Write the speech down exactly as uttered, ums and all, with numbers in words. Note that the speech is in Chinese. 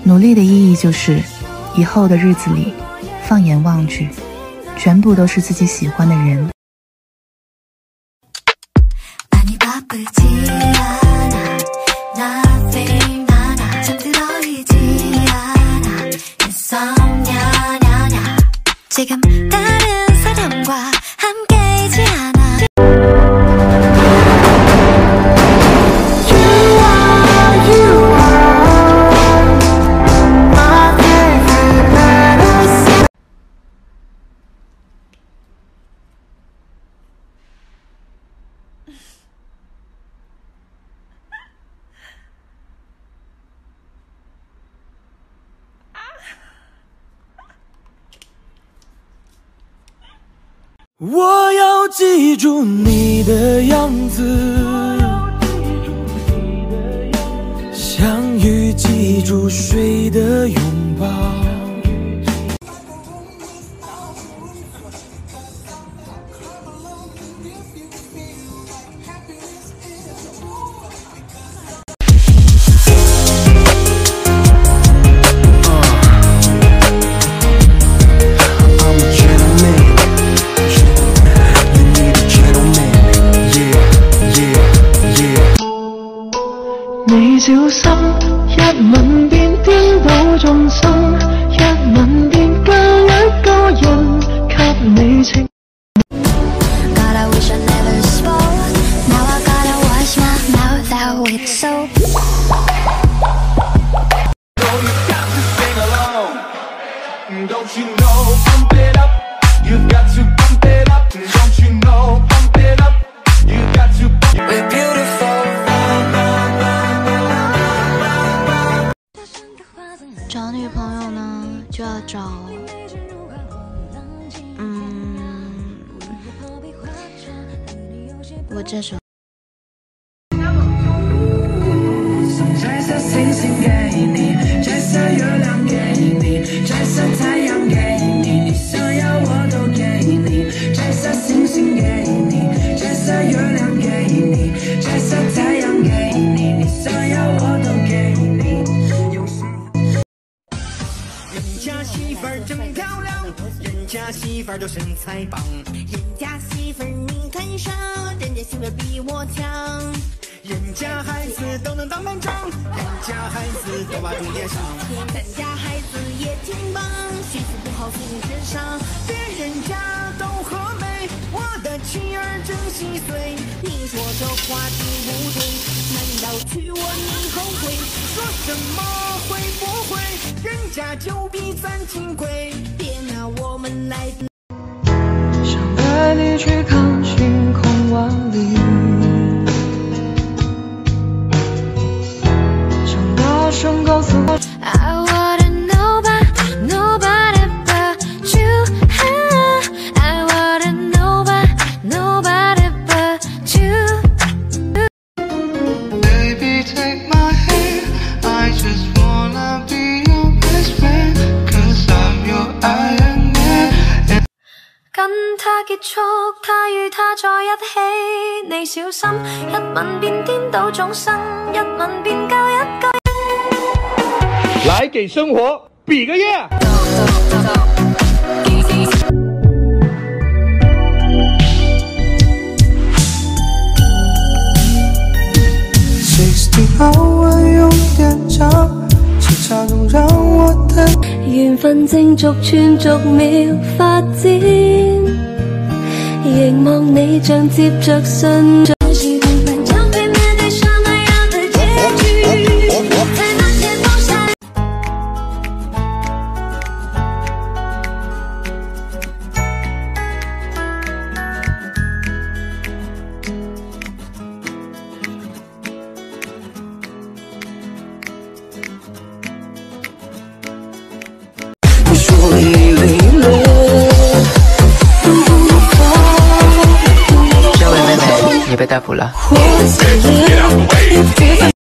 努力的意义就是，以后的日子里，放眼望去，全部都是自己喜欢的人。 我要记住你的样子，相遇记住谁的拥抱。 你小心，一吻便顛倒眾生，一吻便救一個人，給你情。 God, I wish I never spoke. Now I gotta wash my mouth out with soap. Oh, you got to sing along. Don't you know? Pump it up. You've got to pump it up. Don't you know? Pump it up. You got to pump it up. We're beautiful. 找女朋友呢，就要找，嗯，我这首。摘下星星给你，摘下月亮给你，摘下太阳给你，你想要我都给你。摘下星星给你，摘下月亮给你，摘下太阳给你，你想要我都给你。 人家媳妇儿真漂亮，人家媳妇儿都身材棒，人家媳妇儿你看上，人家媳妇儿比我强，人家孩子都能当班长，人家孩子都把重点上，咱家孩子也挺棒，学习不好素质上，别人家都和美，我的妻儿真稀碎，你说这话对不对？难道娶我你后悔？说什么会不会？人家就比咱金贵，别拿我们来比。 想带你去看星空万里，想大声告诉我。 I wanna know about nobody but you. I wanna know about nobody but you. Baby, take my hand. I just wanna be your best friend, 'cause I'm your Iron Man. 跟他結束，他與他在一起，你小心，一吻便顛倒眾生，一吻便救一個。 來給生活比個耶！ 緣分正逐寸逐秒發展，凝望你像接着信。 你被逮捕了。